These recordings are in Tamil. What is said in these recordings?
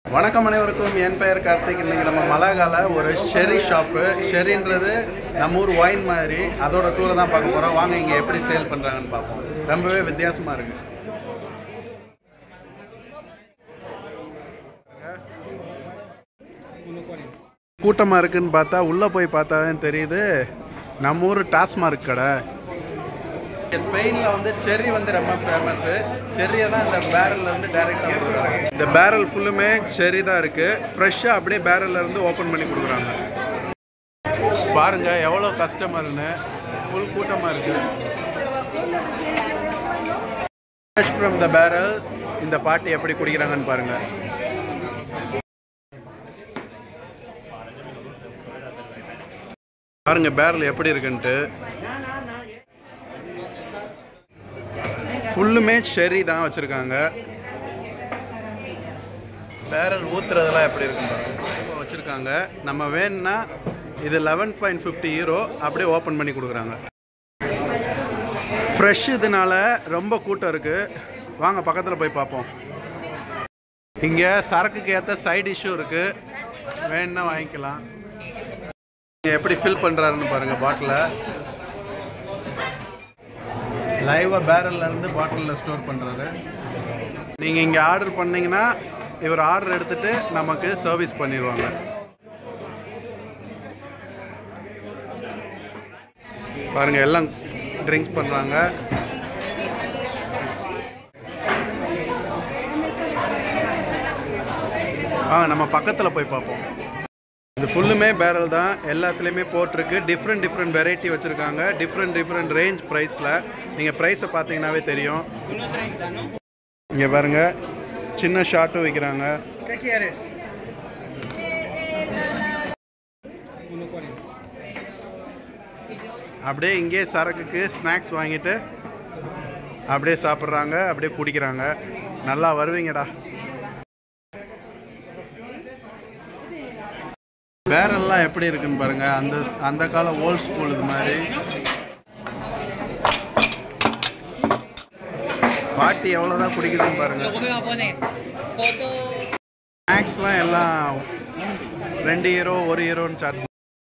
வணக்கம் அனைவருக்கும் என் பெயர் கார்த்திக். இன்னைக்கு நம்ம மலாகால ஒரு ஷெரி ஷாப்பு. ஷெரின்றது நம்ம ஊர் ஒயின் மாதிரி, அதோட டூரை தான் பார்க்க போகிறோம். வாங்க இங்கே எப்படி சேல் பண்ணுறாங்கன்னு பார்ப்போம். ரொம்பவே வித்தியாசமாக இருக்குது. கூட்டமாக இருக்குன்னு பார்த்தா உள்ளே போய் பார்த்தா தான் தெரியுது நம்ம ஊர் டாஸ்மார்க் கடை. ஸ்பெயினில் வந்து செர்ரி வந்து ரொம்ப ஃபேமஸ்ஸு. செர்ரியை தான் இந்த பேரலில் இருந்து டைரெக்டாக கொடுக்குறாங்க. இந்த பேரல் ஃபுல்லுமே செர்ரி தான் இருக்குது. ஃப்ரெஷ்ஷாக அப்படியே பேரலில் இருந்து ஓப்பன் பண்ணி கொடுக்குறாங்க. பாருங்கள் எவ்வளோ கஸ்டமர்னு, ஃபுல் கூட்டமாக இருக்குது. Fresh from the barrel. இந்த பாட்டி எப்படி குடிக்கிறாங்கன்னு பாருங்கள். பாருங்கள் பேரல் எப்படி இருக்குன்ட்டு. ஃபுல்லுமே ஷெரி தான் வச்சுருக்காங்க. பேரல் ஊற்றுறதெல்லாம் எப்படி இருக்குன்னு இப்போ வச்சுருக்காங்க. நம்ம வேணும்னா இது 11.50 யூரோ அப்படியே ஓப்பன் பண்ணி கொடுக்குறாங்க. ஃப்ரெஷ் இதனால ரொம்ப கூட்டம் இருக்குது. வாங்க பக்கத்தில் போய் பார்ப்போம். இங்கே சரக்குக்கு ஏற்ற சைட் டிஷ்ஷும் இருக்குது, வேணும்னா வாங்கிக்கலாம். இங்கே எப்படி ஃபில் பண்ணுறாருன்னு பாருங்கள். பாட்டிலை லைவாக பேரலில் இருந்து பாட்டிலில் ஸ்டோர் பண்ணுறாரு. நீங்கள் இங்கே ஆர்டர் பண்ணிங்கன்னா இவர் ஆர்டர் எடுத்துகிட்டு நமக்கு சர்வீஸ் பண்ணிடுவாங்க. பாருங்கள் எல்லாம் ட்ரிங்க்ஸ் பண்ணுறாங்க. நம்ம பக்கத்தில் போய் பார்ப்போம். இது ஃபுல்லுமே பேரல் தான், எல்லாத்துலேயுமே போட்டிருக்கு. டிஃப்ரெண்ட் வெரைட்டி வச்சுருக்காங்க. டிஃப்ரெண்ட் ரேஞ்ச் ப்ரைஸில். நீங்கள் ப்ரைஸை பார்த்தீங்கன்னாவே தெரியும். இங்கே பாருங்கள் சின்ன ஷார்ட்டும் விற்கிறாங்க. அப்படியே இங்கே சரக்குக்கு ஸ்நாக்ஸ் வாங்கிட்டு அப்படியே சாப்பிட்றாங்க, அப்படியே குடிக்கிறாங்க. நல்லா வருவீங்கடா. பேரல்லாம் எப்படி இருக்குன்னு பாருங்க. அந்த கால ஓல்ட் ஸ்கூல் இது மாதிரி. பாட்டி எவ்வளோதான் குடிக்குதுன்னு பாருங்க. ஸ்நாக்ஸ்லாம் எல்லாம் 2 யூரோ 1 யூரோன்னு சார்ஜ்.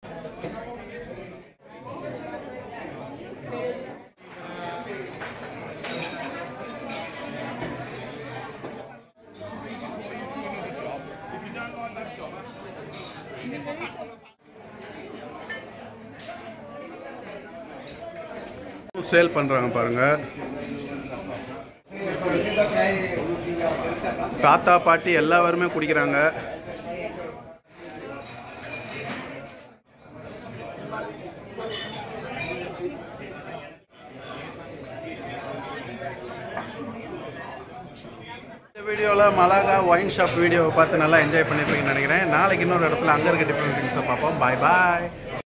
சேல் பண்றாங்க பாருங்க. தாத்தா பாட்டி எல்லாருமே குடிக்கிறாங்க. இந்த வீடியோவில் மலாகா ஒயின் ஷாப் வீடியோவை பார்த்து நல்லா என்ஜாய் பண்ணியிருப்பீங்கன்னு நினைக்கிறேன். நாளைக்கு இன்னொரு இடத்துல அங்கே இருக்க டிஃப்ரெண்ட் திங்ஸை பார்ப்போம். பாய் பாய்.